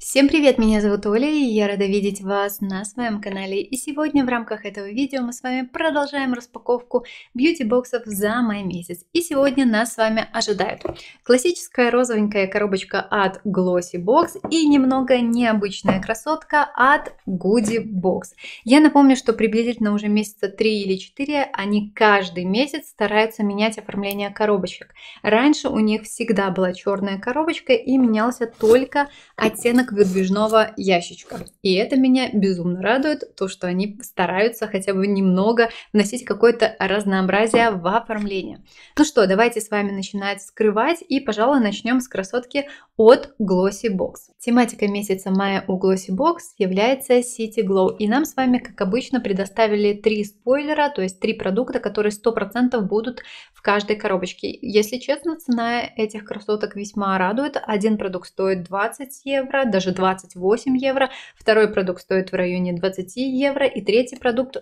Всем привет, меня зовут Оля, и я рада видеть вас на своем канале. И сегодня в рамках этого видео мы с вами продолжаем распаковку бьюти-боксов за май месяц. И сегодня нас с вами ожидает классическая розовенькая коробочка от Glossy Box и немного необычная красотка от Goody Box. Я напомню, что приблизительно уже месяца 3 или 4 они каждый месяц стараются менять оформление коробочек. Раньше у них всегда была черная коробочка и менялся только оттенок выдвижного ящичка. И это меня безумно радует, то, что они стараются хотя бы немного вносить какое-то разнообразие в оформление. Ну что, давайте с вами начинать вскрывать, и, пожалуй, начнем с красотки от Glossy Box. Тематика месяца мая у Glossy Box является City Glow, и нам с вами, как обычно, предоставили 3 спойлера, то есть 3 продукта, которые 100% будут в каждой коробочке. Если честно, цена этих красоток весьма радует. Один продукт стоит 20 евро, даже 28 евро, второй продукт стоит в районе 20 евро и третий продукт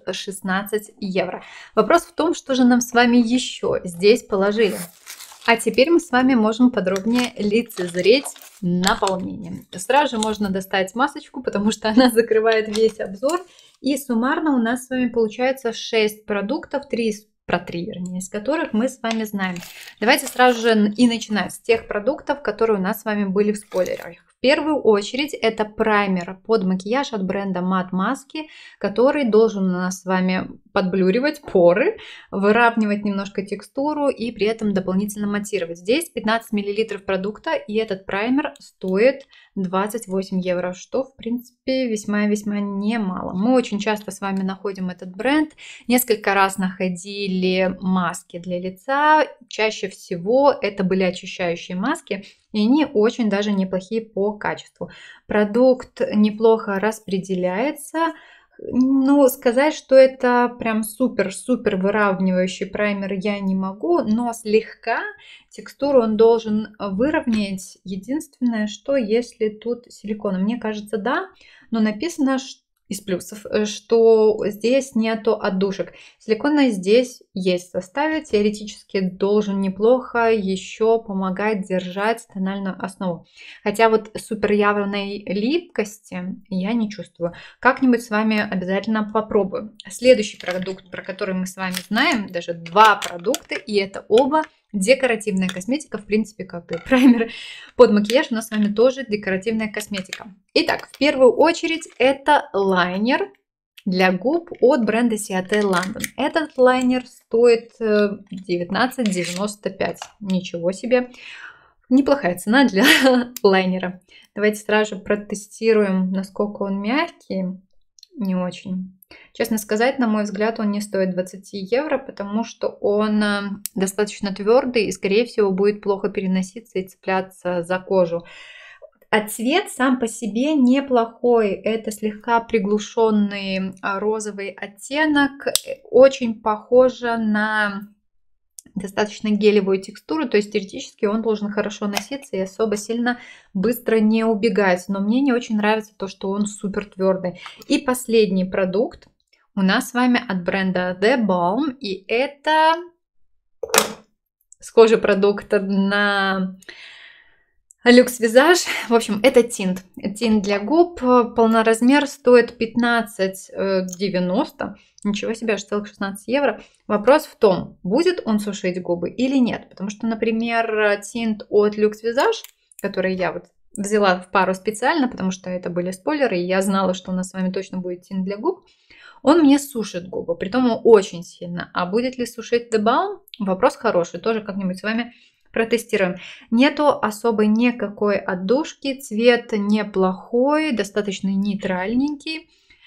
16 евро. Вопрос в том, что же нам с вами еще здесь положили. А теперь мы с вами можем подробнее лицезреть наполнение. Сразу же можно достать масочку, потому что она закрывает весь обзор. И суммарно у нас с вами получается 6 продуктов, 3 вернее, из которых мы с вами знаем. Давайте сразу же и начинать с тех продуктов, которые у нас с вами были в спойлерах. В первую очередь это праймер под макияж от бренда Matte Maske, который должен у нас с вами подблюривать поры, выравнивать немножко текстуру и при этом дополнительно матировать. Здесь 15 мл продукта, и этот праймер стоит 28 евро, что в принципе весьма-весьма немало. Мы очень часто с вами находим этот бренд, несколько раз находили маски для лица, чаще всего это были очищающие маски, и они очень даже неплохие по качеству. Продукт неплохо распределяется. Ну, сказать, что это прям супер-супер выравнивающий праймер я не могу, но слегка текстуру он должен выровнять. Единственное, что если тут силикон, мне кажется, да, но написано, что из плюсов, что здесь нету отдушек. Силикона здесь есть в составе, теоретически должен неплохо еще помогать держать тональную основу. Хотя вот супер явной липкости я не чувствую. Как-нибудь с вами обязательно попробую. Следующий продукт, про который мы с вами знаем, даже 2 продукта, и это оба декоративная косметика, в принципе, как и праймер под макияж, у нас с вами тоже декоративная косметика. Итак, в первую очередь это лайнер для губ от бренда Ciate London. Этот лайнер стоит 19,95. Ничего себе. Неплохая цена для лайнера. Давайте сразу же протестируем, насколько он мягкий. Не очень. Честно сказать, на мой взгляд, он не стоит 20 евро, потому что он достаточно твердый и, скорее всего, будет плохо переноситься и цепляться за кожу. А цвет сам по себе неплохой. Это слегка приглушенный розовый оттенок. Очень похоже на достаточно гелевую текстуру, то есть теоретически он должен хорошо носиться и особо сильно быстро не убегать. Но мне не очень нравится то, что он супер твердый. И последний продукт у нас с вами от бренда The Balm, и это схожий продукт на Luxe Visage. В общем, это тинт. Тинт для губ. Полноразмер стоит 15,90. Ничего себе, аж целых 16 евро. Вопрос в том, будет он сушить губы или нет. Потому что, например, тинт от Luxe Visage, который я вот взяла в пару специально, потому что это были спойлеры, и я знала, что у нас с вами точно будет тинт для губ, он мне сушит губы, притом очень сильно. А будет ли сушить The Balm? Вопрос хороший, тоже как-нибудь с вами протестируем. Нету особой никакой отдушки, цвет неплохой, достаточно нейтральненький.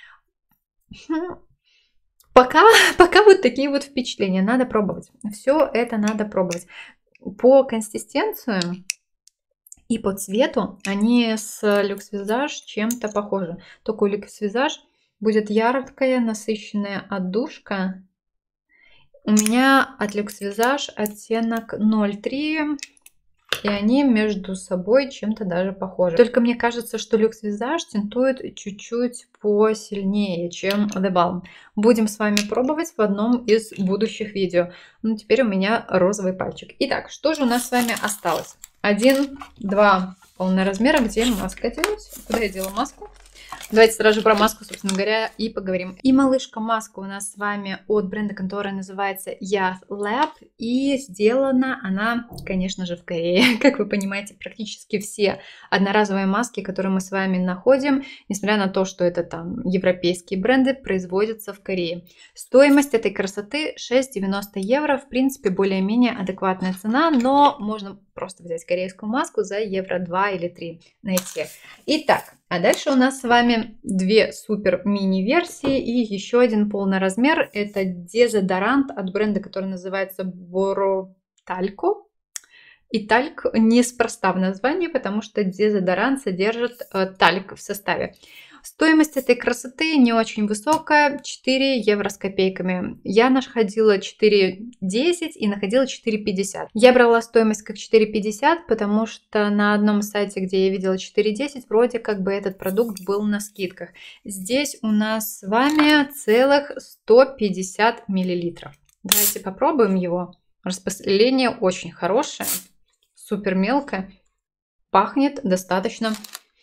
Пока вот такие вот впечатления. Надо пробовать. Все это надо пробовать. По консистенции и по цвету они с Luxe Visage чем-то похожи. Только у Luxe Visage будет яркая, насыщенная отдушка. У меня от Luxe Visage оттенок 0,3, и они между собой чем-то даже похожи. Только мне кажется, что Luxe Visage тинтует чуть-чуть посильнее, чем The Balm. Будем с вами пробовать в одном из будущих видео. Ну, теперь у меня розовый пальчик. Итак, что же у нас с вами осталось? 1-2 полноразмера. Где маска делась? Куда я делала маску? Давайте сразу же про маску, собственно говоря, и поговорим. И малышка маска у нас с вами от бренда, который называется Yath Lab. И сделана она, конечно же, в Корее. Как вы понимаете, практически все одноразовые маски, которые мы с вами находим, несмотря на то, что это там европейские бренды, производятся в Корее. Стоимость этой красоты 6,90 евро. В принципе, более-менее адекватная цена, но можно просто взять корейскую маску за евро 2 или 3 найти. Итак, а дальше у нас с вами две супер мини-версии и еще один полный размер. Это дезодорант от бренда, который называется Borotалко. И тальк неспроста в названии, потому что дезодорант содержит тальк в составе. Стоимость этой красоты не очень высокая, 4 евро с копейками. Я находила 4,10 и находила 4,50. Я брала стоимость как 4,50, потому что на одном сайте, где я видела 4,10, вроде как бы этот продукт был на скидках. Здесь у нас с вами целых 150 миллилитров. Давайте попробуем его. Распыление очень хорошее, супер мелкое, пахнет достаточно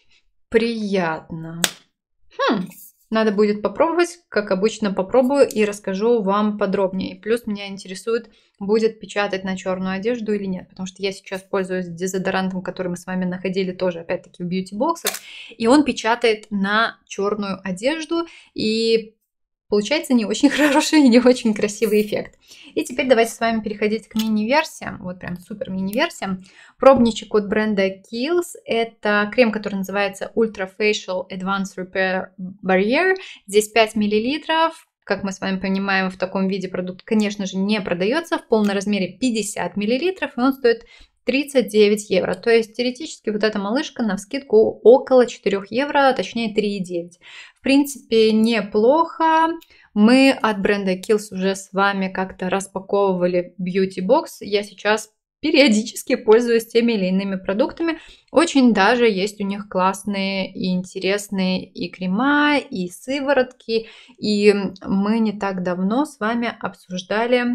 приятно. Надо будет попробовать, как обычно попробую и расскажу вам подробнее. Плюс меня интересует, будет печатать на черную одежду или нет, потому что я сейчас пользуюсь дезодорантом, который мы с вами находили тоже опять-таки в бьюти-боксах, и он печатает на черную одежду, и получается не очень хороший и не очень красивый эффект. И теперь давайте с вами переходить к мини-версиям, вот прям супер мини-версиям. Пробничек от бренда Kiehl's. Это крем, который называется Ultra Facial Advanced Repair Barrier. Здесь 5 мл. Как мы с вами понимаем, в таком виде продукт, конечно же, не продается. В полном размере 50 мл, и он стоит 39 евро. То есть теоретически вот эта малышка навскидку около 4 евро, а точнее 3,9. В принципе, неплохо. Мы от бренда Kiehl's уже с вами как-то распаковывали бьюти-бокс. Я сейчас периодически пользуюсь теми или иными продуктами. Очень даже есть у них классные и интересные и крема, и сыворотки. И мы не так давно с вами обсуждали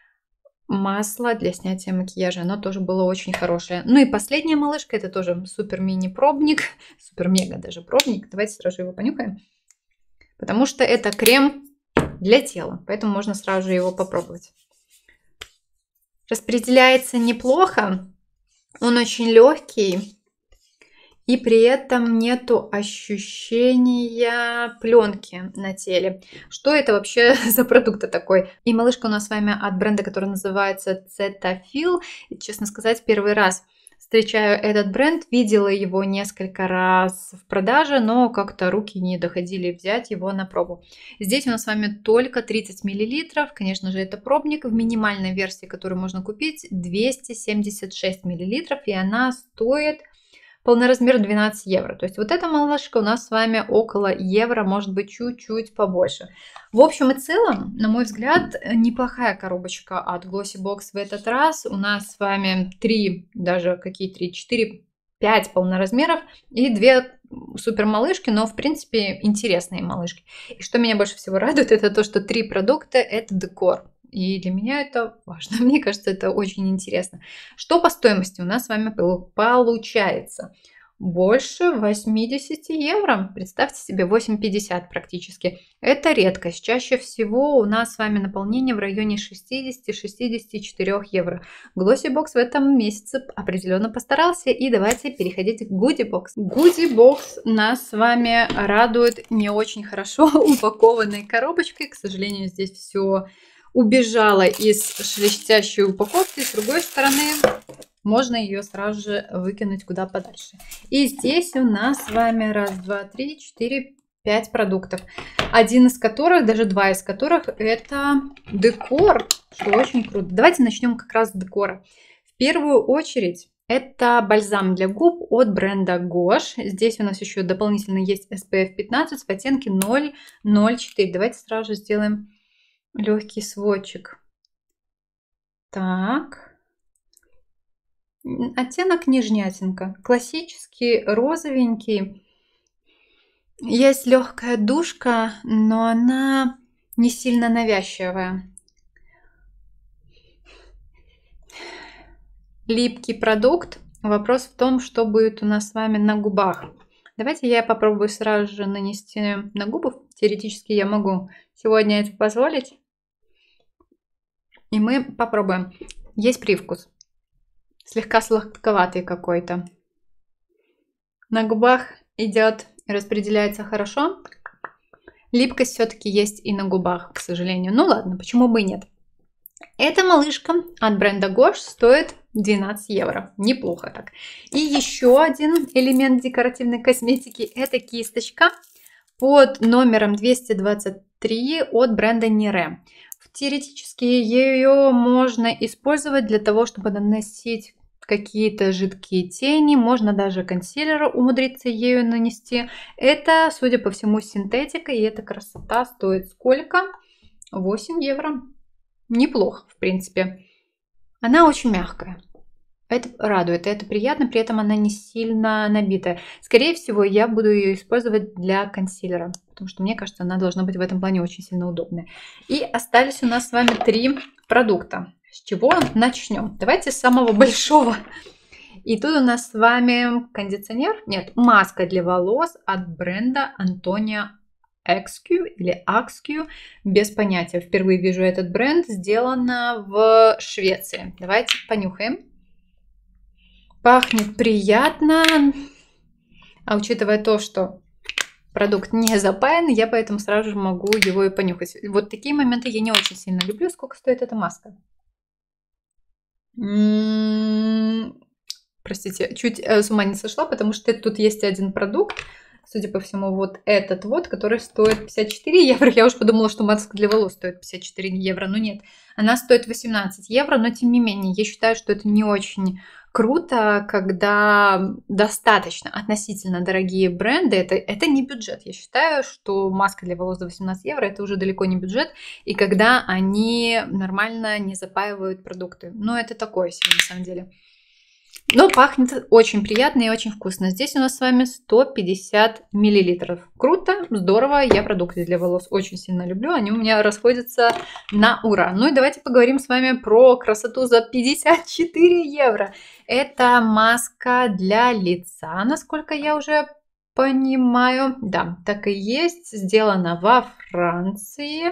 масло для снятия макияжа. Оно тоже было очень хорошее. Ну и последняя малышка, это тоже супер мини пробник, супер мега даже пробник. Давайте сразу его понюхаем, потому что это крем для тела, поэтому можно сразу же его попробовать. Распределяется неплохо, он очень легкий. И при этом нету ощущения пленки на теле. Что это вообще за продукт такой? И малышка у нас с вами от бренда, который называется Cetaphil. И, честно сказать, первый раз встречаю этот бренд. Видела его несколько раз в продаже, но как-то руки не доходили взять его на пробу. Здесь у нас с вами только 30 мл. Конечно же, это пробник. В минимальной версии, которую можно купить, 276 мл. И она стоит... полноразмер 12 евро. То есть вот эта малышка у нас с вами около евро, может быть чуть-чуть побольше. В общем и целом, на мой взгляд, неплохая коробочка от Glossybox в этот раз. У нас с вами 3, даже какие 3, 4, 5 полноразмеров и 2 супер малышки, но в принципе интересные малышки. И что меня больше всего радует, это то, что 3 продукта это декор. И для меня это важно. Мне кажется, это очень интересно. Что по стоимости у нас с вами получается? Больше 80 евро. Представьте себе, 8,50 практически. Это редкость. Чаще всего у нас с вами наполнение в районе 60-64 евро. Glossybox в этом месяце определенно постарался. И давайте переходить к Goodiebox. Goodiebox нас с вами радует не очень хорошо упакованной коробочкой. К сожалению, здесь все убежала из шелестящей упаковки. С другой стороны, можно ее сразу же выкинуть куда подальше. И здесь у нас с вами 1, 2, 3, 4, 5 продуктов. Один из которых, даже 2 из которых, это декор, что очень круто. Давайте начнем как раз с декора. В первую очередь, это бальзам для губ от бренда Gosh. Здесь у нас еще дополнительно есть SPF 15 в оттенке 004. Давайте сразу же сделаем легкий сводчик. Так. Оттенок нежнятинка. Классический, розовенький. Есть легкая душка, но она не сильно навязчивая. Липкий продукт. Вопрос в том, что будет у нас с вами на губах. Давайте я попробую сразу же нанести на губы. Теоретически я могу сегодня это позволить. И мы попробуем. Есть привкус. Слегка сладковатый какой-то. На губах идет, распределяется хорошо. Липкость все-таки есть и на губах, к сожалению. Ну ладно, почему бы и нет. Эта малышка от бренда Gosh стоит 12 евро. Неплохо так. И еще один элемент декоративной косметики – это кисточка под номером 223 от бренда Nire. Теоретически ее можно использовать для того, чтобы наносить какие-то жидкие тени. Можно даже консилер умудриться ею нанести. Это, судя по всему, синтетика. И эта красота стоит сколько? 8 евро. Неплохо, в принципе. Она очень мягкая. Это радует, это приятно, при этом она не сильно набитая. Скорее всего, я буду ее использовать для консилера, потому что мне кажется, она должна быть в этом плане очень сильно удобной. И остались у нас с вами 3 продукта. С чего начнем? Давайте с самого большого. И тут у нас с вами кондиционер, нет, маска для волос от бренда Antonia XQ или XQ, без понятия. Впервые вижу этот бренд, сделано в Швеции. Давайте понюхаем. Пахнет приятно, а учитывая то, что продукт не запаян, я поэтому сразу же могу его и понюхать. Вот такие моменты я не очень сильно люблю. Сколько стоит эта маска? Простите, чуть с ума не сошла, потому что тут есть один продукт, судя по всему, вот этот вот, который стоит 54 евро. Я уж подумала, что маска для волос стоит 54 евро, но нет. Она стоит 18 евро, но тем не менее, я считаю, что это не очень круто, когда достаточно относительно дорогие бренды. Это не бюджет. Я считаю, что маска для волос за 18 евро это уже далеко не бюджет. И когда они нормально не запаивают продукты. Но это такое себе на самом деле. Но пахнет очень приятно и очень вкусно. Здесь у нас с вами 150 миллилитров. Круто, здорово. Я продукты для волос очень сильно люблю. Они у меня расходятся на ура. Ну и давайте поговорим с вами про красоту за 54 евро. Это маска для лица, насколько я уже понимаю. Да, так и есть. Сделана во Франции.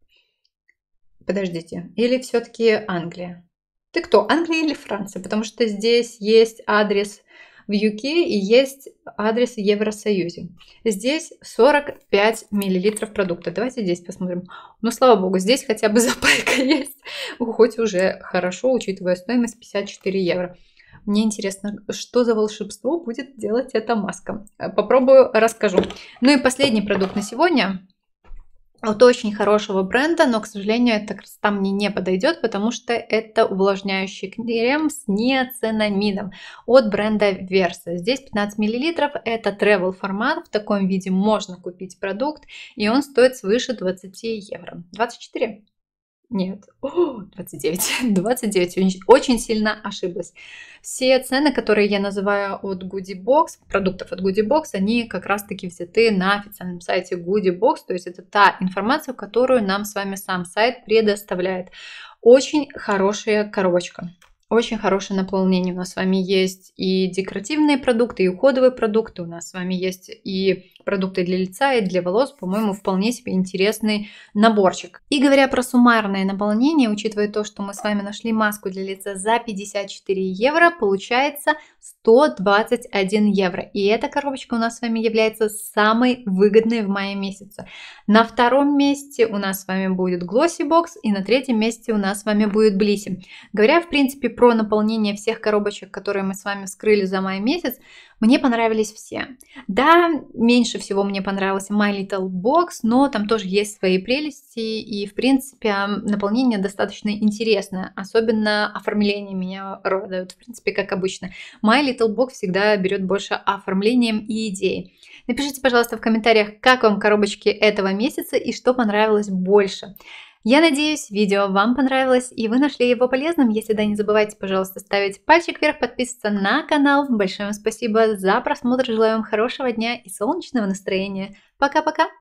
Подождите, или все-таки Англия? Ты кто, Англия или Франция? Потому что здесь есть адрес в UK и есть адрес в Евросоюзе. Здесь 45 миллилитров продукта. Давайте здесь посмотрим. Ну, слава богу, здесь хотя бы запайка есть. Хоть уже хорошо, учитывая стоимость 54 евро. Мне интересно, что за волшебство будет делать эта маска. Попробую, расскажу. Ну и последний продукт на сегодня. От очень хорошего бренда, но, к сожалению, эта красота мне не подойдет, потому что это увлажняющий крем с неоцинамидом от бренда Versa. Здесь 15 мл, это travel формат, в таком виде можно купить продукт, и он стоит свыше 20 евро. 24? Нет, 29. 29. Очень сильно ошиблась. Все цены, которые я называю от Goodie Box, продуктов от Goodie Box, они как раз-таки взяты на официальном сайте Goodie Box. То есть это та информация, которую нам с вами сам сайт предоставляет. Очень хорошая коробочка. Очень хорошее наполнение. У нас с вами есть и декоративные продукты, и уходовые продукты. У нас с вами есть и продукты для лица, и для волос. По-моему, вполне себе интересный наборчик. И говоря про суммарное наполнение, учитывая то, что мы с вами нашли маску для лица за 54 евро, получается 121 евро. И эта коробочка у нас с вами является самой выгодной в мае месяце. На втором месте у нас с вами будет Glossy Box, и на третьем месте у нас с вами будет Blissy. Говоря, в принципе, про наполнение всех коробочек, которые мы с вами вскрыли за май месяц, мне понравились все. Да, меньше всего мне понравился My Little Box, но там тоже есть свои прелести, и, в принципе, наполнение достаточно интересное. Особенно оформление меня радует, в принципе, как обычно. My Little Box всегда берет больше оформлением и идеей. Напишите, пожалуйста, в комментариях, как вам коробочки этого месяца и что понравилось больше. Я надеюсь, видео вам понравилось и вы нашли его полезным. Если да, не забывайте, пожалуйста, ставить пальчик вверх, подписываться на канал. Большое вам спасибо за просмотр. Желаю вам хорошего дня и солнечного настроения. Пока-пока!